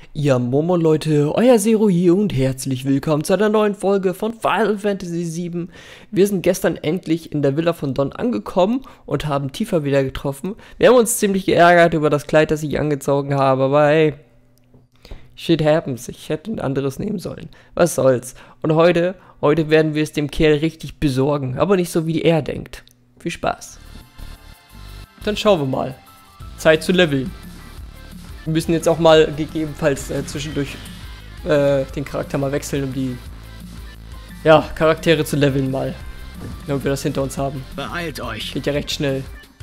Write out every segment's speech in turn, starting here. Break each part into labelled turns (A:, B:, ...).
A: Ja, Momo Leute, euer Zero hier und herzlich willkommen zu einer neuen Folge von Final Fantasy VII. Wir sind gestern endlich in der Villa von Don angekommen und haben Tifa wieder getroffen. Wir haben uns ziemlich geärgert über das Kleid, das ich angezogen habe, aber hey, shit happens. Ich hätte ein anderes nehmen sollen. Was soll's. Und heute werden wir es dem Kerl richtig besorgen, aber nicht so wie er denkt. Viel Spaß. Dann schauen wir mal. Zeit zu leveln. Wir müssen jetzt auch mal gegebenenfalls zwischendurch den Charakter mal wechseln, um die Charaktere zu leveln mal. Damit wir das hinter uns haben.
B: Beeilt euch.
A: Geht ja recht schnell.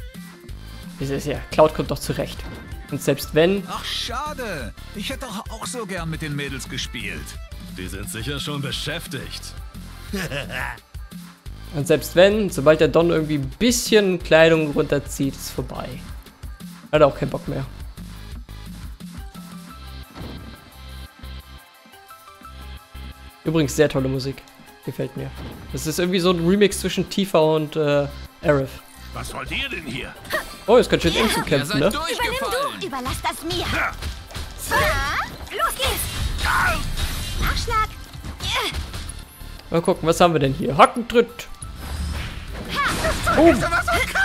A: Cloud kommt doch zurecht. Und selbst wenn...
B: Ach, schade. Ich hätte doch auch so gern mit den Mädels gespielt.
C: Die sind sicher schon beschäftigt.
A: Und selbst wenn, sobald der Don irgendwie ein bisschen Kleidung runterzieht, ist vorbei. Hat auch keinen Bock mehr. Übrigens sehr tolle Musik. Gefällt mir. Das ist irgendwie so ein Remix zwischen Tifa und Aerith.
C: Was wollt ihr denn hier?
A: Oh, jetzt kann schön eng zu kämpfen, ne?
D: Übernimm du! Überlass das mir! Ja, los geht's! Nachschlag!
A: Mal gucken, was haben wir denn hier? Hackentritt!
D: Oh. Los, das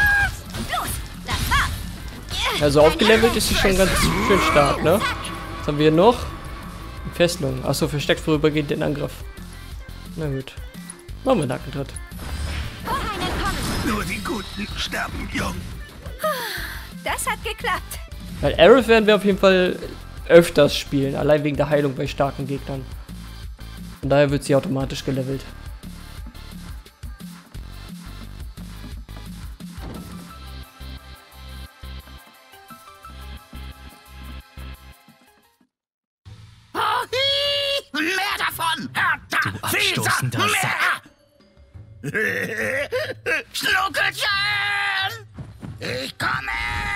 D: war's!
A: Also aufgelevelt ist sie schon ganz schön stark, ne? Was haben wir hier noch? Fesselung. Achso, versteckt vorübergehend den Angriff. Na gut. Machen wir einen Hackentritt.
C: Nur die Guten sterben jung.
D: Das hat geklappt.
A: Weil Aerith werden wir auf jeden Fall öfters spielen. Allein wegen der Heilung bei starken Gegnern. Von daher wird sie automatisch gelevelt.
B: Mehr davon! Du abstoßender Sack!
E: Schnuckelchen! Ich komme!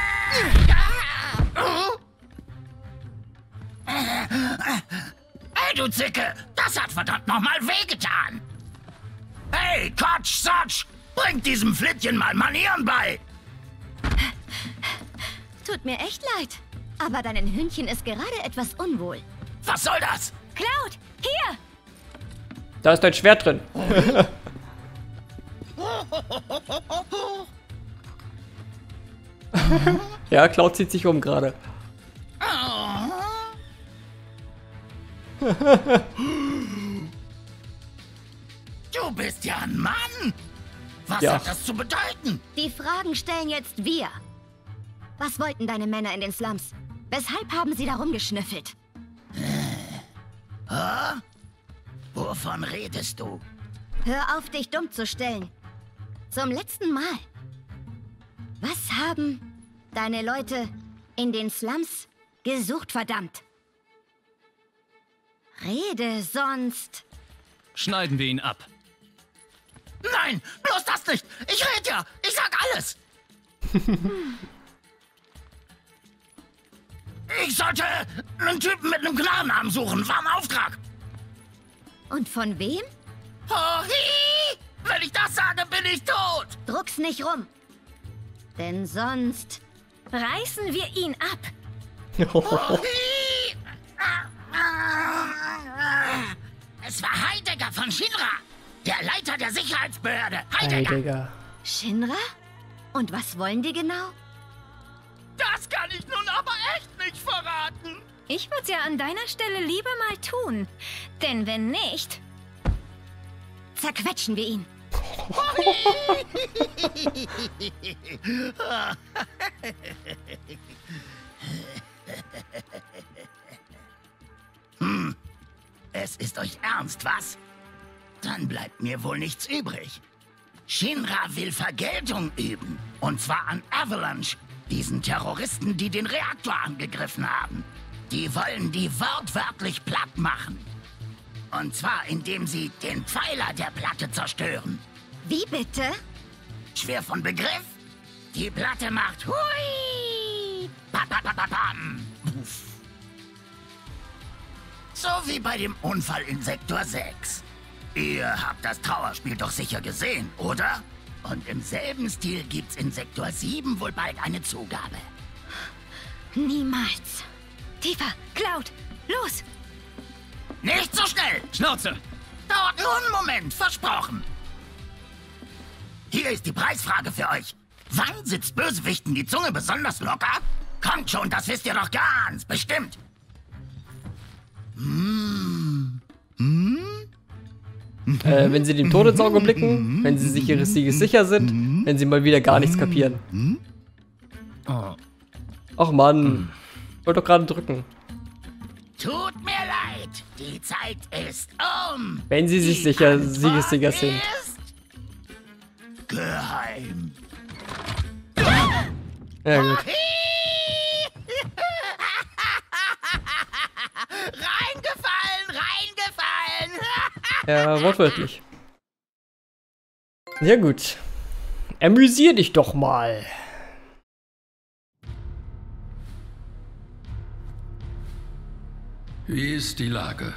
E: Hey, du Zicke! Das hat verdammt nochmal wehgetan! Hey, Kotsch, Sotsch! Bringt diesem Flittchen mal Manieren bei!
D: Tut mir echt leid. Aber deinem Hündchen ist gerade etwas unwohl.
E: Was soll das?
D: Cloud, hier!
A: Da ist dein Schwert drin. Ja, Cloud zieht sich um gerade.
E: Du bist ja ein Mann! Was
A: Ja.
E: hat das zu bedeuten?
D: Die Fragen stellen jetzt wir. Was wollten deine Männer in den Slums? Weshalb haben sie da rumgeschnüffelt?
E: Wovon redest du?
D: Hör auf, dich dumm zu stellen. Zum letzten Mal. Was haben deine Leute in den Slums gesucht, verdammt? Rede, sonst...
F: Schneiden wir ihn ab.
E: Nein, bloß das nicht! Ich rede ja! Ich sag alles! Ich sollte einen Typen mit einem Klarnamen suchen. War ein Auftrag.
D: Und von wem?
E: Hohi! Wenn ich das sage, bin ich tot!
D: Druck's nicht rum. Denn sonst reißen wir ihn ab.
E: Hohi! Es war Heidegger von Shinra, der Leiter der Sicherheitsbehörde. Heidegger!
A: Digga.
D: Shinra? Und was wollen die genau?
E: Das kann ich nun aber echt nicht verraten!
G: Ich würde es ja an deiner Stelle lieber mal tun. Denn wenn nicht...
D: Zerquetschen wir ihn.
E: Es ist euch ernst, was? Dann bleibt mir wohl nichts übrig. Shinra will Vergeltung üben. Und zwar an Avalanche, diesen Terroristen, die den Reaktor angegriffen haben. Die wollen die wortwörtlich platt machen. Und zwar, indem sie den Pfeiler der Platte zerstören.
D: Wie bitte?
E: Schwer von Begriff? Die Platte macht hui! Pam. Puff. So wie bei dem Unfall in Sektor 6. Ihr habt das Trauerspiel doch sicher gesehen, oder? Und im selben Stil gibt's in Sektor 7 wohl bald eine Zugabe.
D: Niemals. Tifa, Cloud,
G: Los!
E: Nicht so schnell!
F: Schnauze!
E: Dauert nur einen Moment, versprochen. Hier ist die Preisfrage für euch. Wann sitzt Bösewichten die Zunge besonders locker? Kommt schon, das wisst ihr doch ganz bestimmt.
A: Wenn sie dem Todesauge blicken, wenn sie sich ihres Sieges sicher sind, wenn sie mal wieder gar nichts kapieren.
F: Oh.
A: Ach Mann, ich wollte doch gerade drücken.
E: Tut mir leid, die Zeit ist um.
A: Wenn sie sich
E: Die
A: sicher
E: Antwort
A: siegessicher sind.
E: ist geheim.
A: Ja gut.
E: Reingefallen!
A: Ja, wortwörtlich. Ja gut. Amüsier dich doch mal.
C: Wie ist die Lage?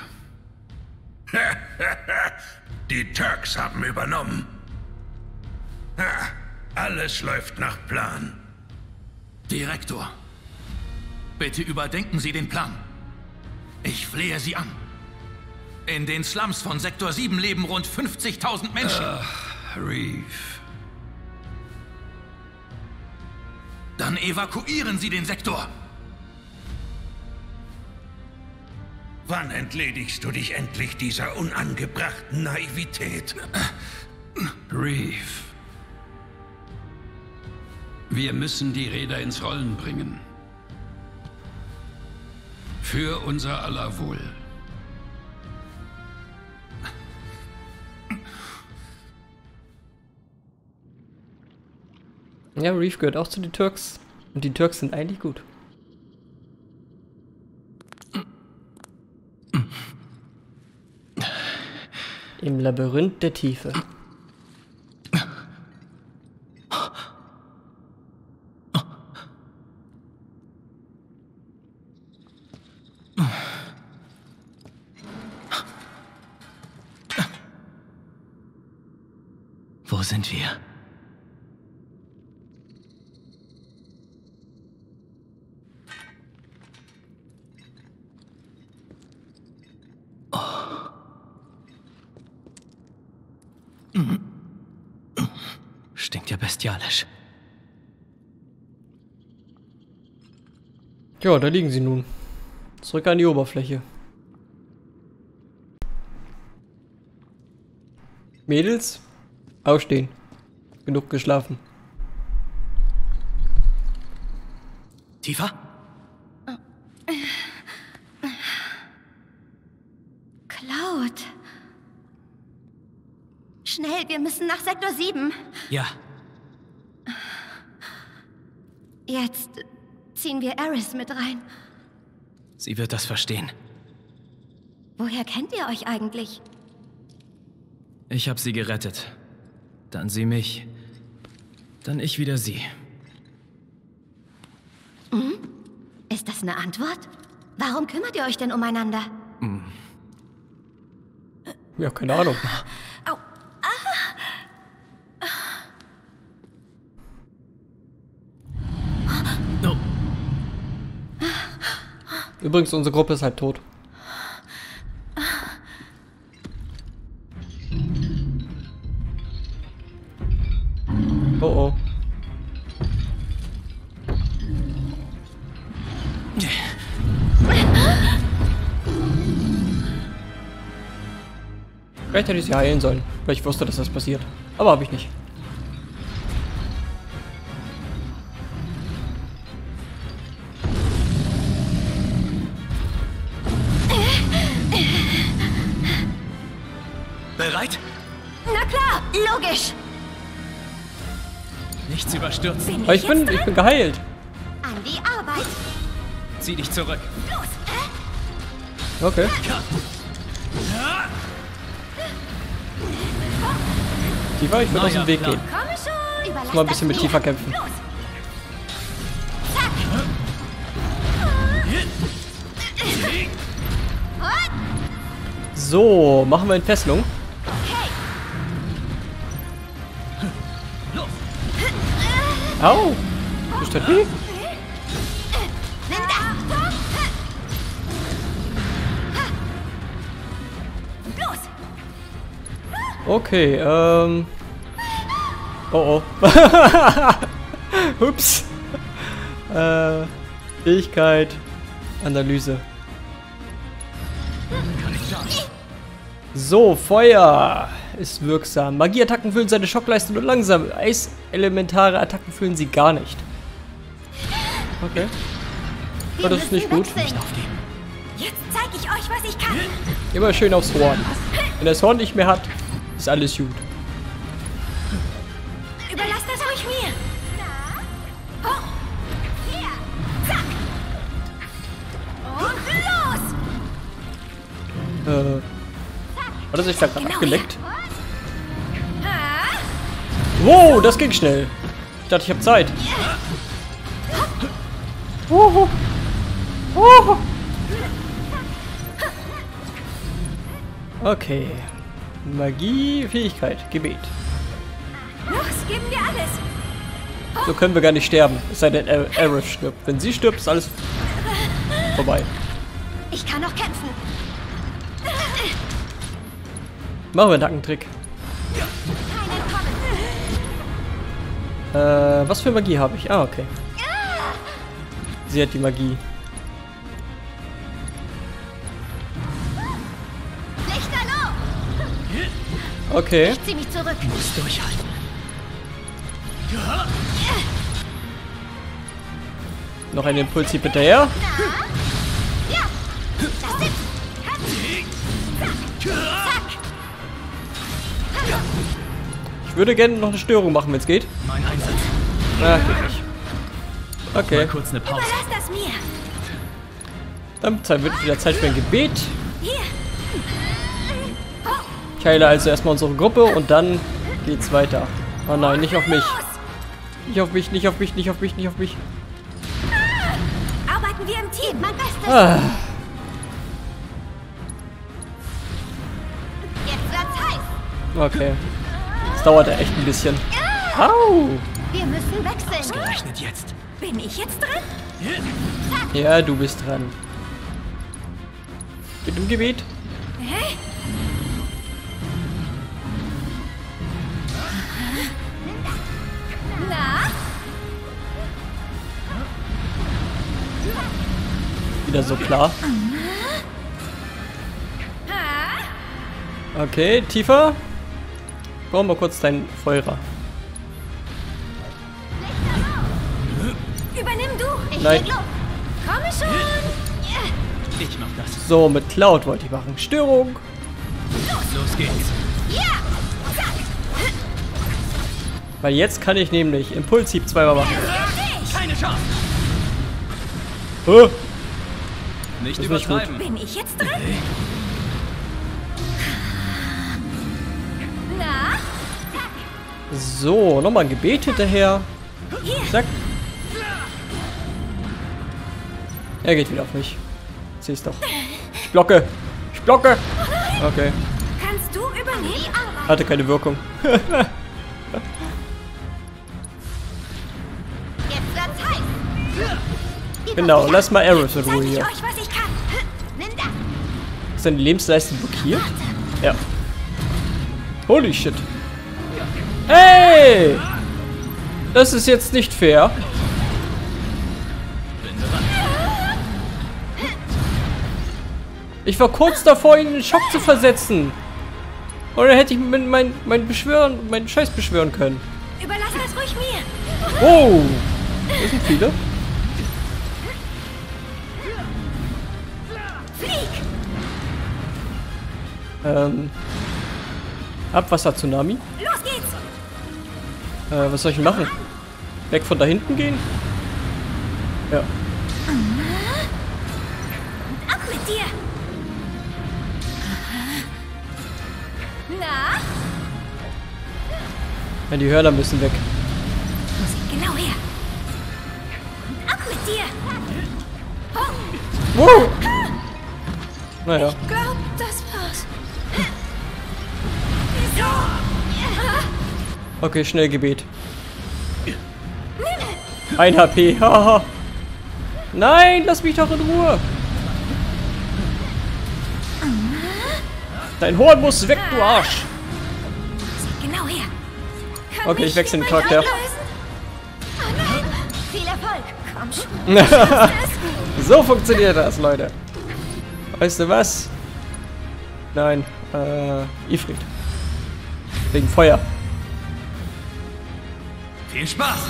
H: Die Turks haben übernommen. Ha, alles läuft nach Plan.
B: Direktor, bitte überdenken Sie den Plan. Ich flehe Sie an. In den Slums von Sektor 7 leben rund 50.000 Menschen.
C: Reeve.
B: Dann evakuieren Sie den Sektor.
H: Wann entledigst du dich endlich dieser unangebrachten Naivität?
C: Reeve. Wir müssen die Räder ins Rollen bringen. Für unser aller Wohl.
A: Ja, Reeve gehört auch zu den Turks. Und die Turks sind eigentlich gut. Im Labyrinth der Tiefe.
F: Wo sind wir? Stinkt ja bestialisch.
A: Ja, da liegen sie nun. Zurück an die Oberfläche. Mädels, aufstehen. Genug geschlafen.
F: Tiefer?
D: Cloud. Schnell, wir müssen nach Sektor 7.
F: Ja.
D: Jetzt ziehen wir Eris mit rein.
F: Sie wird das verstehen.
D: Woher kennt ihr euch eigentlich?
F: Ich habe sie gerettet. Dann sie mich. Dann ich wieder sie.
D: Ist das eine Antwort? Warum kümmert ihr euch denn umeinander?
A: Ja, keine Ahnung.
D: Au.
F: Oh.
A: Übrigens, unsere Gruppe ist halt tot. Oh oh. Vielleicht hätte ich sie heilen sollen, weil ich wusste, dass das passiert. Aber habe ich nicht.
F: Bereit?
D: Na klar, logisch.
F: Nichts überstürzen.
A: Aber ich bin geheilt.
D: An die Arbeit.
F: Zieh dich zurück.
A: Okay. Tifa, ich würde aus dem Weg gehen.
D: Komm schon. Überlass
A: Mal ein bisschen
D: das
A: mit
D: mir.
A: Tifa kämpfen.
D: Los. Zack.
A: So, machen wir Entfesselung.
D: Okay.
A: Au! Bist du weh?
D: Nimm das.
A: Okay, Oh. Ups. Fähigkeit. Analyse. So, Feuer ist wirksam. Magieattacken füllen seine Schockleiste nur langsam. Eiselementare Attacken füllen sie gar nicht. Okay. Oh, das ist nicht gut.
G: Jetzt zeige ich euch, was ich kann.
A: Immer schön aufs Horn. Wenn das Horn nicht mehr hat, ist alles gut.
G: Überlasst das ruhig mir. Hoch. Hier. Zack. Und los.
A: Hat er sich da gerade
G: Genau
A: abgeleckt? Wow, das ging schnell. Ich dachte, ich habe Zeit. Okay. Magie, Fähigkeit, Gebet.
G: Los, geben wir alles.
A: So können wir gar nicht sterben. Es sei denn, Aerith stirbt. Wenn sie stirbt, ist alles vorbei.
G: Ich kann noch kämpfen.
A: Machen wir einen Nackentrick. Was für Magie habe ich? Ah, okay. Sie hat die Magie.
D: Lichterloh!
A: Okay.
D: Ich zieh mich zurück.
F: Muss durchhalten.
A: Noch ein Impulshieb hinterher.
D: Ja! Das sitzt!
A: Ich würde gerne noch eine Störung machen, wenn es geht.
F: Mein Einsatz.
A: Ah, geht nicht. Okay.
F: Mal kurz eine Pause.
G: Überlasst das mir.
A: Dann wird wieder Zeit für ein Gebet.
G: Hier.
A: Ich heile also erstmal unsere Gruppe und dann geht's weiter. Oh nein, nicht auf mich. Nicht auf mich, nicht auf mich, nicht auf mich, nicht auf mich.
G: Arbeiten wir im Team.
D: Mein Bestes.
A: Ah,
D: Jetzt wird's heiß.
A: okay. Das dauert ja echt ein bisschen. Au!
D: Wir müssen wechseln.
F: Rechnet jetzt.
G: Bin ich jetzt dran?
A: Ja, du bist dran. Mit dem Gebet.
G: Hä? Na?
A: Wieder so klar. Okay, tiefer. Brauchen wir kurz deinen Feuerer.
G: Übernimm du.
D: Ich
A: Nein.
D: leg los.
G: Komme schon.
F: Ich mach das.
A: So, mit Cloud wollte ich machen. Störung.
F: Los geht's.
A: Weil jetzt kann ich nämlich Impulshieb zweimal machen.
F: Keine Chance.
A: Oh,
F: Nicht
A: Das ist nicht
F: übertreiben.
G: Bin ich jetzt dran? Na?
A: so, nochmal ein Gebet hinterher. Zack. Er geht wieder auf mich. Siehst doch. Ich blocke. Ich blocke. Okay.
G: Kannst du übernehmen?
A: Hatte keine Wirkung.
D: Jetzt wird's heiß.
A: Genau, lass mal Aerith in
G: Zeig
A: Ruhe
G: ich
A: hier.
G: euch, was ich kann.
D: Nimm das.
A: Ist deine Lebensleiste blockiert? Ja. Holy shit. Hey! Das ist jetzt nicht fair. Ich war kurz davor, ihn in den Schock zu versetzen. Oder hätte ich meinen Scheiß beschwören können.
G: Überlass das ruhig mir.
A: Oh! Das sind viele.
G: Flieg.
A: Abwasser-Tsunami.
G: Los geht's.
A: Was soll ich denn machen? Weg von da hinten gehen? Ja.
G: Ab mit dir. Na?
A: Ja, die Hörner müssen weg.
G: Genau her. Ab mit dir.
A: Wow! Naja.
G: Glaub, das war's.
A: Okay, schnell Gebet. 1 HP. Haha. Nein, lass mich doch in Ruhe. Dein Horn muss weg, du Arsch. Okay, ich wechsle den Charakter.
D: Oh nein. Viel Erfolg. Komm schon.
A: So funktioniert das, Leute. Weißt du was? Nein, Ifrit. Wegen Feuer.
B: Viel Spaß!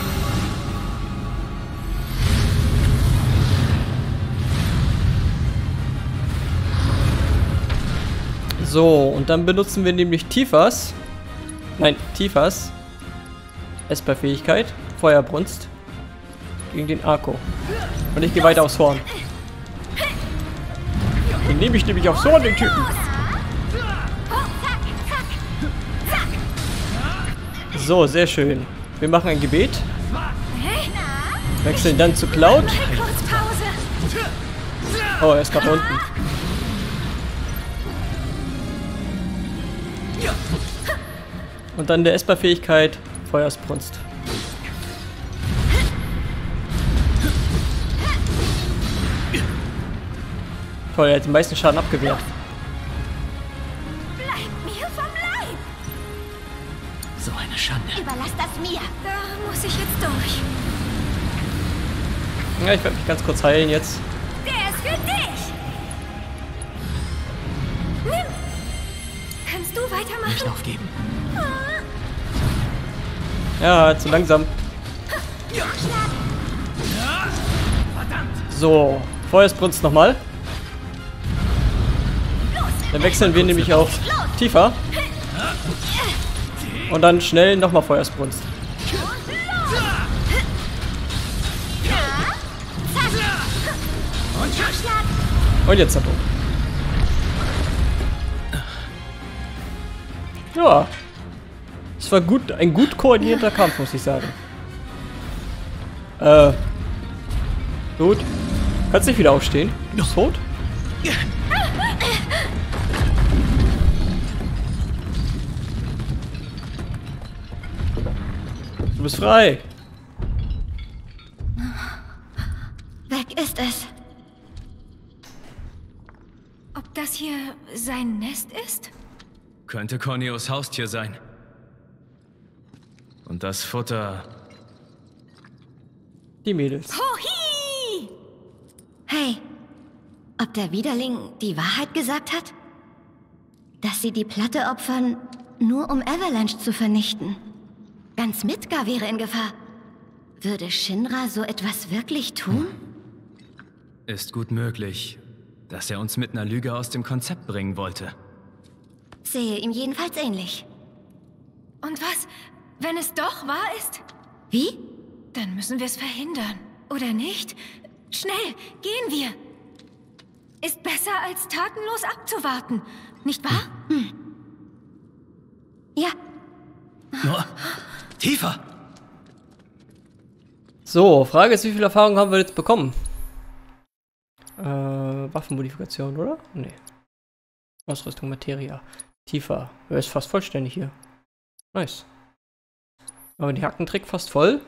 A: So, und dann benutzen wir nämlich Tifas Esper-Fähigkeit, Feuerbrunst, gegen den Arco. Und ich gehe weiter aufs Horn. Dann nehme ich nämlich aufs Horn den Typen. So, sehr schön. Wir machen ein Gebet. Wechseln dann zu Cloud. Oh, er ist gerade unten. Und dann der Esper-Fähigkeit, Feuersbrunst. Toll, er hat den meisten Schaden abgewehrt.
G: Bleib mir vom Leib!
F: So eine Schande.
D: Überlass das mir.
G: Da muss ich jetzt durch.
A: Ja, ich werde mich ganz kurz heilen jetzt.
G: Der ist für dich! Nimm! Kannst du weitermachen?
F: Nicht aufgeben.
A: Ja, zu langsam. So, Feuersbrunst nochmal. Dann wechseln wir nämlich auf Tifa. Und dann schnell nochmal Feuersbrunst. Und jetzt Zappo. Ja. Es war gut, ein gut koordinierter Kampf, muss ich sagen. Gut. Kannst nicht wieder aufstehen? Du bist tot? Du bist frei.
D: Weg ist es.
G: Ob das hier sein Nest ist?
F: Könnte Corneos Haustier sein. Und das Futter...
A: Die Mädels.
G: Hohi!
D: Hey, ob der Widerling die Wahrheit gesagt hat? Dass sie die Platte opfern, nur um Avalanche zu vernichten. Ganz Midgar wäre in Gefahr. Würde Shinra so etwas wirklich tun?
F: Ist gut möglich, dass er uns mit einer Lüge aus dem Konzept bringen wollte.
D: Sehe ihm jedenfalls ähnlich.
G: Und was, wenn es doch wahr ist?
D: Wie?
G: Dann müssen wir es verhindern. Oder nicht? Schnell, gehen wir. Ist besser, als tatenlos abzuwarten. Nicht wahr?
D: Ja.
F: Oh, Tifa!
A: So, Frage ist, wie viel Erfahrung haben wir jetzt bekommen? Waffenmodifikation, oder? Nee. Ausrüstung, Materia. Tifa. Er ist fast vollständig hier. Nice. Aber die Hackentrick fast voll.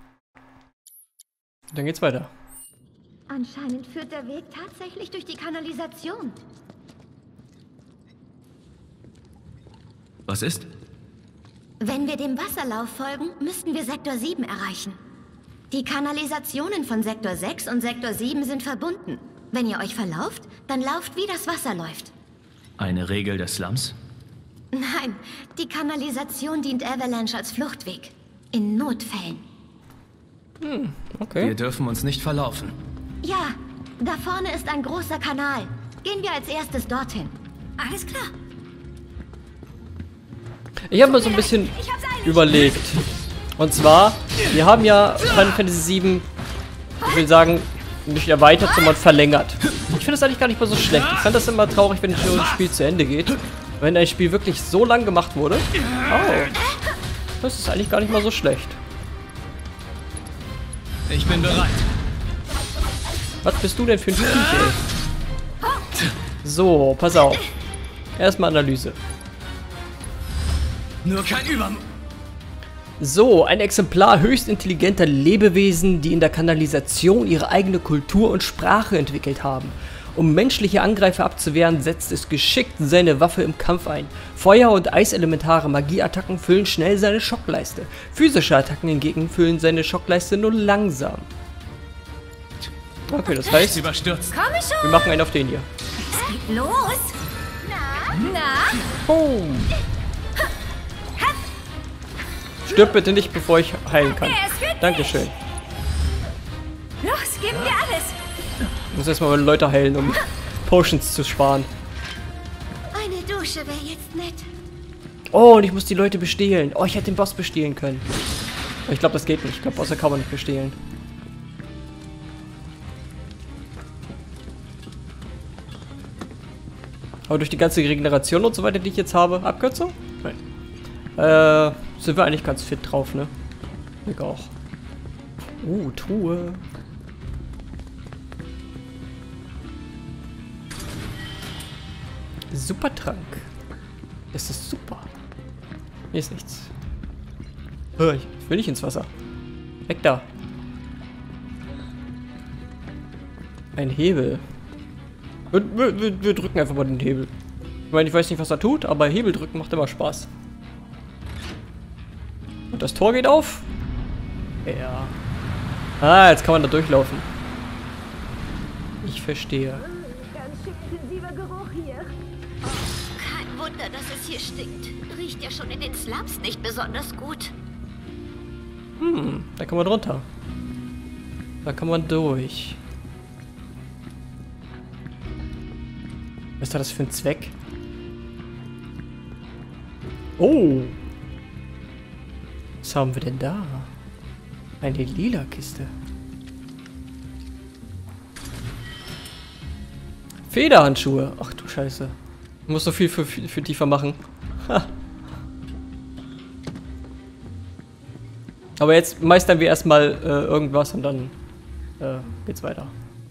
A: Dann geht's weiter.
D: Anscheinend führt der Weg tatsächlich durch die Kanalisation.
F: Was ist?
D: Wenn wir dem Wasserlauf folgen, müssten wir Sektor 7 erreichen. Die Kanalisationen von Sektor 6 und Sektor 7 sind verbunden. Wenn ihr euch verlauft, dann lauft, wie das Wasser läuft.
F: Eine Regel des Slums?
D: Nein, die Kanalisation dient Avalanche als Fluchtweg. In Notfällen.
A: Okay.
F: Wir dürfen uns nicht verlaufen.
D: Ja, da vorne ist ein großer Kanal. Gehen wir als erstes dorthin.
G: Alles klar.
A: Ich habe mir so ein bisschen überlegt. Und zwar, wir haben ja Final Fantasy VII, ich will sagen, nicht erweitert, sondern verlängert. Ich finde das eigentlich gar nicht mal so schlecht. Ich fand das immer traurig, wenn das Spiel zu Ende geht. Wenn ein Spiel wirklich so lang gemacht wurde. Oh. Das ist eigentlich gar nicht mal so schlecht.
F: Ich bin bereit.
A: Was bist du denn für ein Typ, ey? So, pass auf. Erstmal Analyse.
F: Nur kein Überm...
A: So, ein Exemplar höchst intelligenter Lebewesen, die in der Kanalisation ihre eigene Kultur und Sprache entwickelt haben Um menschliche Angreifer abzuwehren, setzt es geschickt seine Waffe im Kampf ein. Feuer- und eiselementare Magieattacken füllen schnell seine Schockleiste. Physische Attacken hingegen füllen seine Schockleiste nur langsam. Okay, das heißt,
F: Überstürzt.
G: Komm schon!
A: wir machen einen auf den hier.
G: Es geht los! Na?
A: Boom. Stirb bitte nicht, bevor ich heilen kann.
G: Es wird
A: Dankeschön.
G: Los, geben wir alles!
A: Ich muss erstmal meine Leute heilen, um Potions zu sparen.
D: Eine Dusche wäre jetzt nett.
A: Oh, und ich muss die Leute bestehlen. Oh, ich hätte den Boss bestehlen können. Ich glaube, das geht nicht. Ich glaube, Bosse kann man nicht bestehlen. Aber durch die ganze Regeneration und so weiter, die ich jetzt habe, Abkürzung? Nein. Sind wir eigentlich ganz fit drauf, ne? Ich auch. Truhe. Supertrank. Das ist super. Hier ist nichts. Ich will nicht ins Wasser. Weg da. Ein Hebel. Wir drücken einfach mal den Hebel. Ich meine, ich weiß nicht, was er tut, aber Hebel drücken macht immer Spaß. Und das Tor geht auf. Ja. Ah, jetzt kann man da durchlaufen. Ich verstehe.
G: Ganz schön intensiver Geruch hier.
D: Kein Wunder, dass es hier stinkt. Riecht ja schon in den Slums nicht besonders gut.
A: Da kann man runter. Da kann man durch. Was ist das für ein Zweck? Oh! Was haben wir denn da? Eine lila Kiste. Federhandschuhe. Ach du Scheiße. Ich muss so viel für tiefer machen. Ha. Aber jetzt meistern wir erstmal irgendwas und dann geht's weiter.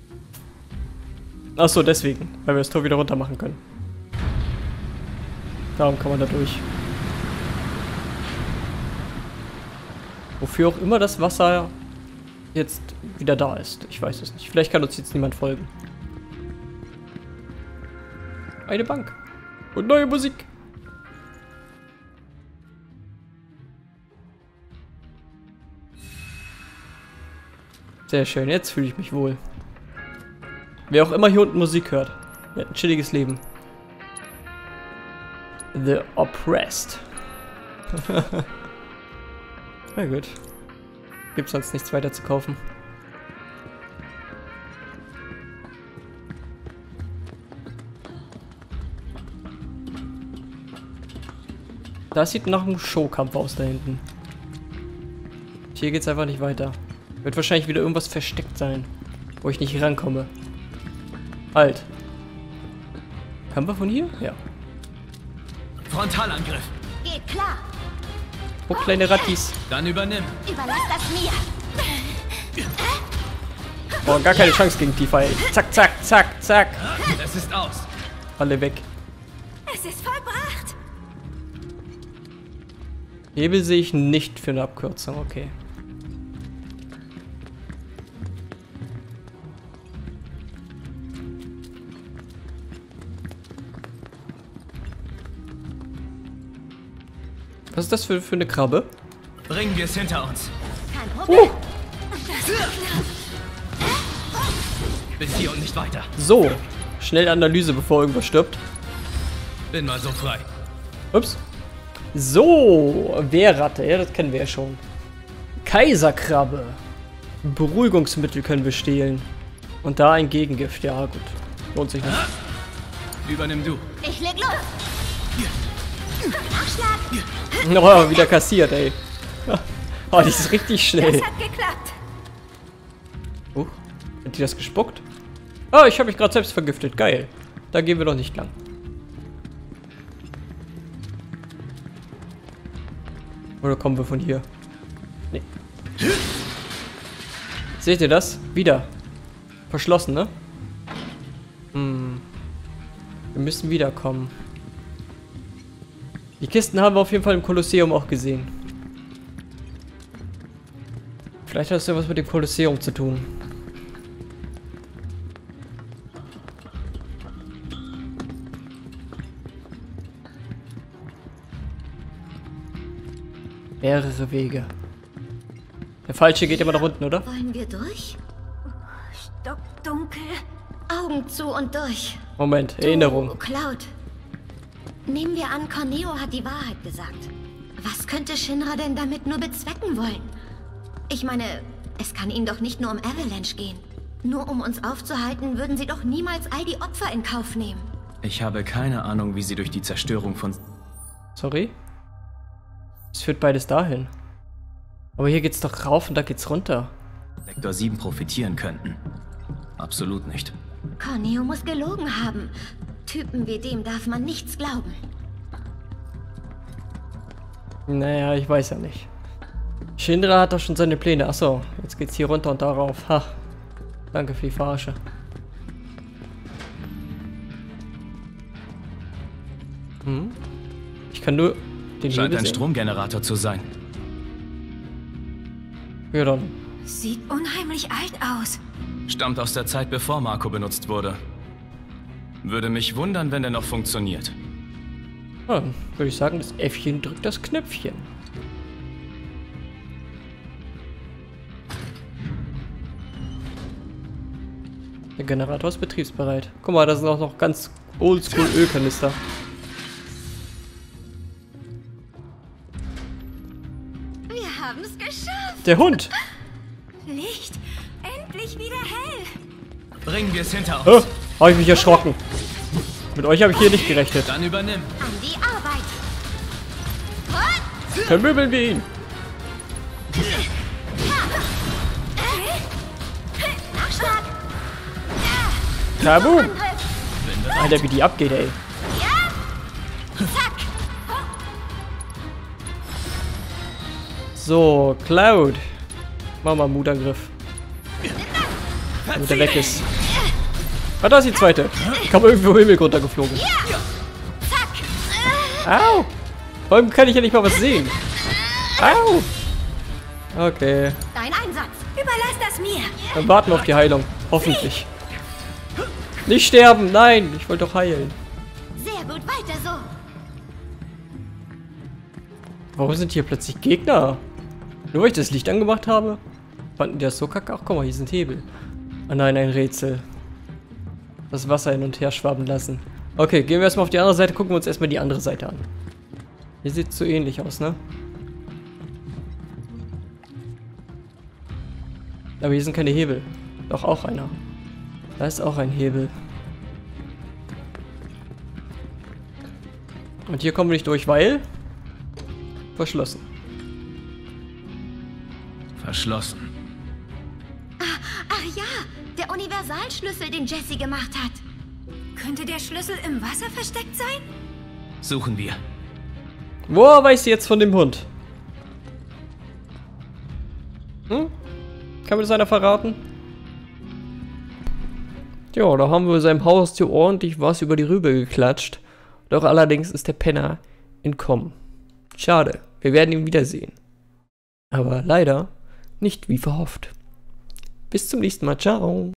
A: Achso, deswegen, weil wir das Tor wieder runter machen können. Darum kann man da durch. Wofür auch immer das Wasser jetzt wieder da ist. Ich weiß es nicht. Vielleicht kann uns jetzt niemand folgen. Eine Bank. Und neue Musik. Sehr schön, jetzt fühle ich mich wohl. Wer auch immer hier unten Musik hört, der hat ein chilliges Leben. The Oppressed. Na gut. Gibt sonst nichts weiter zu kaufen. Das sieht nach einem Showkampf aus da hinten. Hier geht's einfach nicht weiter. Wird wahrscheinlich wieder irgendwas versteckt sein, wo ich nicht rankomme. Halt. Können wir von hier? Ja.
F: Frontalangriff.
D: Geht klar.
A: Oh, kleine Rattis.
F: Dann übernimm.
D: Überlass das mir.
A: Oh, gar keine Chance gegen Tifa, ey. Zack, zack, zack, zack.
F: Es ist aus.
A: Alle weg.
G: Es ist vollbracht.
A: Hebel sehe ich nicht für eine Abkürzung, okay. Was ist das für eine Krabbe?
F: Bringen wir es hinter uns.
D: Kein Problem.
F: Bis hier und nicht weiter.
A: So. Schnell Analyse, bevor irgendwas stirbt.
F: Bin mal so frei.
A: Ups. So. Wehrratte. Ja, das kennen wir ja schon. Kaiserkrabbe. Beruhigungsmittel können wir stehlen. Und da ein Gegengift. Ja, gut. Lohnt sich nicht.
F: Übernimm du.
D: Ich leg los. Nachschlag.
A: Oh, wieder kassiert, ey. Oh, die ist richtig schnell.
G: Das hat geklappt.
A: Hat die das gespuckt? Ah, ich habe mich gerade selbst vergiftet. Geil. Da gehen wir doch nicht lang. Oder kommen wir von hier? Nee. Seht ihr das? Wieder. Verschlossen, ne? Wir müssen wiederkommen. Die Kisten haben wir auf jeden Fall im Kolosseum auch gesehen. Vielleicht hat es ja was mit dem Kolosseum zu tun. Mehrere Wege. Der falsche geht immer nach unten, oder?
D: Wollen wir durch?
G: Stockdunkel.
D: Augen zu und durch.
A: Moment, Erinnerung.
D: Du, Cloud. Nehmen wir an, Corneo hat die Wahrheit gesagt. Was könnte Shinra denn damit nur bezwecken wollen? Ich meine, es kann ihnen doch nicht nur um Avalanche gehen. Nur um uns aufzuhalten, würden sie doch niemals all die Opfer in Kauf nehmen.
F: Ich habe keine Ahnung, wie sie durch die Zerstörung von...
A: Sorry? Es führt beides dahin. Aber hier geht's doch rauf und da geht's runter.
F: Sektor 7 profitieren könnten. Absolut nicht.
D: Corneo muss gelogen haben. Typen wie dem darf man nichts glauben.
A: Naja, ich weiß ja nicht. Shinra hat doch schon seine Pläne. Achso, jetzt geht's hier runter und darauf. Ha. Danke für die Verarsche. Hm? Ich kann nur den
F: Scheint
A: Hebel
F: ein
A: sehen.
F: Stromgenerator zu sein.
A: Ja dann.
G: Sieht unheimlich alt aus.
F: Stammt aus der Zeit, bevor Marco benutzt wurde. Würde mich wundern, wenn er noch funktioniert.
A: Ja, dann würde ich sagen, das Äffchen drückt das Knöpfchen. Der Generator ist betriebsbereit. Guck mal, da sind auch noch ganz oldschool Ölkanister.
D: Wir haben es geschafft.
A: Der Hund!
G: Licht. Endlich wieder hell.
F: Bringen wir es hinter uns.
A: Oh, habe ich mich erschrocken. Mit euch habe ich hier nicht gerechnet.
F: Dann übernimm.
D: An die Arbeit.
A: Vermöbeln wir ihn.
D: Nachschlag.
A: Tabu!
D: Angriff.
A: Alter, wie die abgeht, ey.
D: Zack.
A: So, Cloud. Mach mal einen Mutangriff. Damit er weg ist. Ah, da ist die zweite. Kam irgendwo im Himmel runtergeflogen.
D: Zack.
A: Au! Vor allem kann ich ja nicht mal was sehen. Au! Okay.
D: Dein Einsatz.
G: Überlass das mir.
A: Dann warten wir auf die Heilung. Hoffentlich. Nicht sterben! Nein! Ich wollte doch heilen.
D: Sehr gut, weiter so.
A: Warum sind hier plötzlich Gegner? Nur weil ich das Licht angemacht habe? Fanden die das so kacke? Ach, guck mal, hier sind Hebel. Ah nein, ein Rätsel. Das Wasser hin und her schwaben lassen. Okay, gehen wir erstmal auf die andere Seite, gucken wir uns erstmal die andere Seite an. Hier sieht es so ähnlich aus, ne? Aber hier sind keine Hebel. Doch auch einer. Da ist auch ein Hebel. Und hier kommen wir nicht durch, weil... verschlossen.
F: Verschlossen.
D: Ach ja, der Universalschlüssel, den Jessie gemacht hat.
G: Könnte der Schlüssel im Wasser versteckt sein?
F: Suchen wir.
A: Woher weiß sie jetzt von dem Hund? Hm? Kann mir das einer verraten? Ja, da haben wir seinem Haustier ordentlich was über die Rübe geklatscht. Doch allerdings ist der Penner entkommen. Schade, wir werden ihn wiedersehen. Aber leider nicht wie verhofft. Bis zum nächsten Mal, ciao.